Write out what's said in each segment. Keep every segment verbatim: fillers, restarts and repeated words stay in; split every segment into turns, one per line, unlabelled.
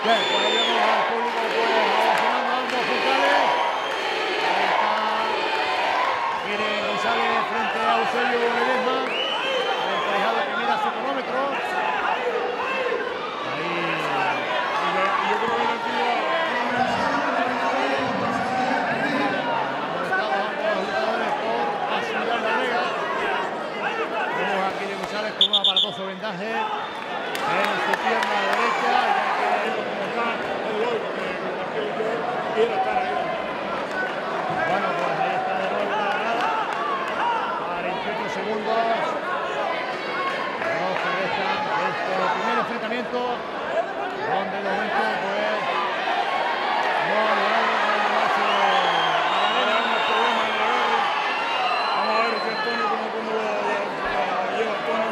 Bien, pues ahí vemos al público pues ovacionando a ambos puntales. Ahí está Kiren González frente a Eusebio Ledesma, el colegiado que mira su cronómetro. Ahí.
Y yo, y yo creo que la actividad.
Con un aparatoso vendaje en su pierna derecha, ya que como está el gol, porque yo quiero estar ahí. Bueno, pues ahí está de nuevo la grada, cuarenta y ocho segundos, los que restan de este primer enfrentamiento, donde de momento pues no ha logrado llevarse a la arena.
Tenemos problemas en la guerra. Vamos a ver si Antonio como, como lo, lo, lo lleva Antonio.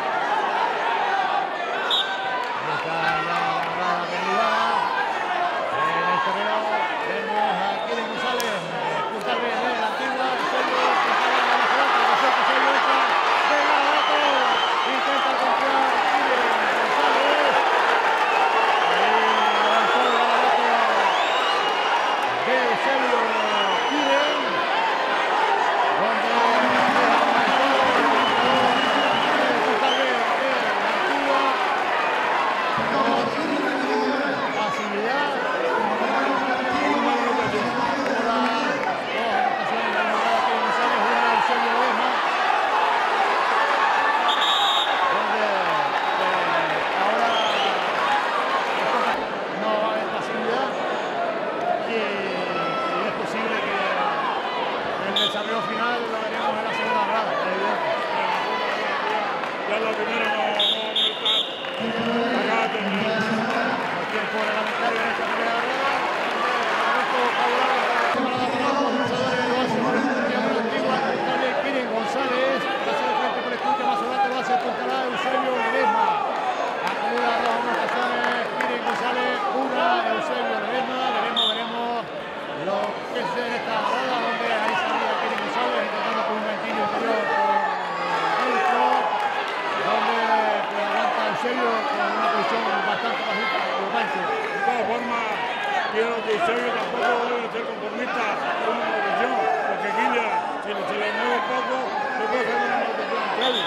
Quiero que Eusebio tampoco debe ser conformista con una protección, porque Guilla, si, si le mueve un poco, le puede hacer una protección previa.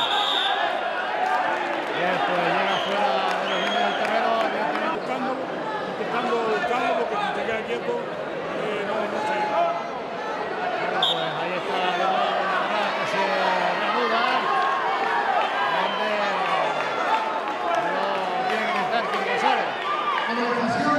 Bien, pues llega fuera de los límites del terreno,
buscando, intentando buscarlo, porque si se queda quieto, eh, no, no se llega.
Bueno, pues ahí está de nuevo una grada que se reanuda, donde no tiene que estar Kiren González.